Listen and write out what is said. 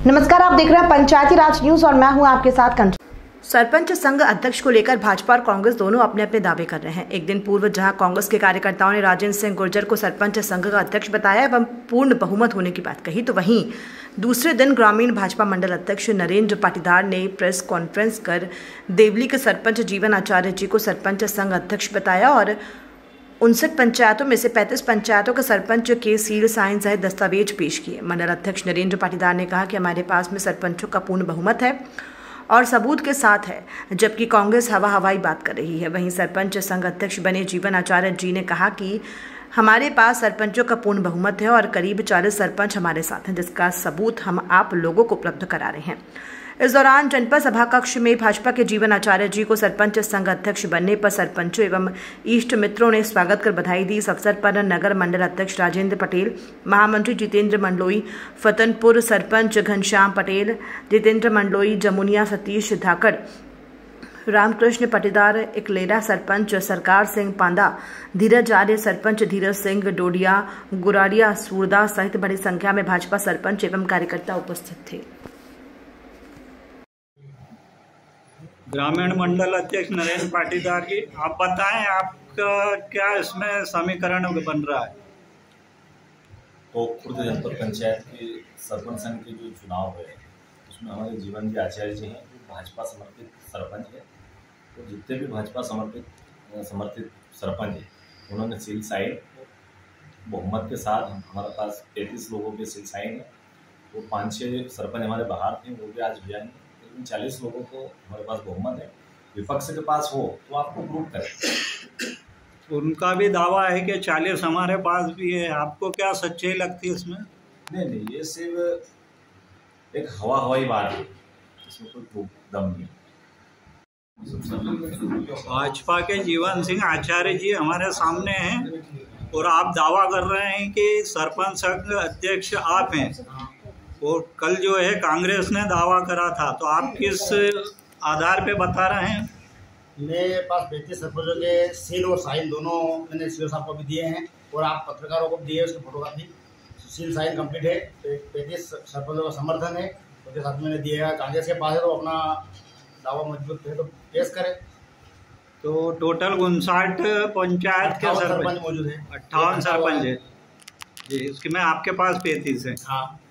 नमस्कार, आप देख रहे हैं पंचायती राज न्यूज और मैं हूं आपके साथ कंचन। सरपंच संघ अध्यक्ष को लेकर भाजपा और कांग्रेस दोनों अपने अपने दावे कर रहे हैं। एक दिन पूर्व जहां कांग्रेस के कार्यकर्ताओं ने राजेंद्र सिंह गुर्जर को सरपंच संघ का अध्यक्ष बताया एवं पूर्ण बहुमत होने की बात कही, तो वहीं दूसरे दिन ग्रामीण भाजपा मंडल अध्यक्ष नरेंद्र पाटीदार ने प्रेस कॉन्फ्रेंस कर देवली के सरपंच जीवन आचार्य जी को सरपंच संघ अध्यक्ष बताया और 59 पंचायतों में से 35 पंचायतों के सरपंच के सील साइन सहित दस्तावेज पेश किए। मंडल अध्यक्ष नरेंद्र पाटीदार ने कहा कि हमारे पास में सरपंचों का पूर्ण बहुमत है और सबूत के साथ है, जबकि कांग्रेस हवाई बात कर रही है। वहीं सरपंच संघ अध्यक्ष बने जीवन आचार्य जी ने कहा कि हमारे पास सरपंचों का पूर्ण बहुमत है और करीब 40 सरपंच हमारे साथ हैं, जिसका सबूत हम आप लोगों को उपलब्ध करा रहे हैं। इस दौरान जनपद सभा कक्ष में भाजपा के जीवन आचार्य जी को सरपंच संघ अध्यक्ष बनने पर सरपंचों एवं इष्ट मित्रों ने स्वागत कर बधाई दी। इस अवसर पर नगर मंडल अध्यक्ष राजेंद्र पटेल, महामंत्री जितेंद्र मंडलोई, फतनपुर सरपंच घनश्याम पटेल, जितेंद्र मंडलोई, जमुनिया सतीश धाकड़, रामकृष्ण पाटीदार, इकलेरा सरपंच सरकार सिंह पांदा, धीरज आर्य, सरपंच धीरज सिंह डोडिया, गुराड़िया सूरदास सहित बड़ी संख्या में भाजपा सरपंच एवं कार्यकर्ता उपस्थित थे। ग्रामीण मंडल अध्यक्ष नरेंद्र पाटीदार जी, आप बताएं आपका क्या इसमें समीकरण बन रहा है? तो खुर्द जनपद पंचायत के सरपंच संघ के जो चुनाव है उसमें हमारे जीवन जी आचार्य जी हैं, जो भाजपा समर्पित सरपंच है। तो जितने भी भाजपा समर्थित सरपंच हैं उन्होंने सील साइन बहुमत के साथ, हमारे पास 33 लोगों के सील साइन है। वो 5-6 सरपंच हमारे बाहर थे, वो भी आज भी आएंगे। 40 लोगों को हमारे पास बहुमत है। विपक्ष के पास हो तो आपको प्रूव करें। उनका भी दावा है कि 40 हमारे पास भी है। आपको क्या सच्चाई लगती है इसमें? नहीं, ये सिर्फ एक हवाई बात है, इसमें कोई प्रूफ दम नहीं। भाजपा के जीवन सिंह आचार्य जी हमारे सामने हैं और आप दावा कर रहे हैं कि सरपंच संघ अध्यक्ष आप हैं। और कल जो है कांग्रेस ने दावा करा था, तो आप किस आधार पे बता रहे हैं? मेरे पास 35 सरपंचों के सील और साइन दोनों मैंने सीओ साहब को भी दिए हैं और आप पत्रकारों को भी दिए उसकी फोटोग्राफी। सील साइन कंप्लीट है, 35 सरपंचों का समर्थन है, उसके साथ मैंने दिया है। कांग्रेस के पास है तो अपना दावा मजबूत है तो पेश करें। तो टोटल 59 पंचायत के सरपंच मौजूद है, 58 सरपंच है जी, इसके में आपके पास 35 है। हाँ।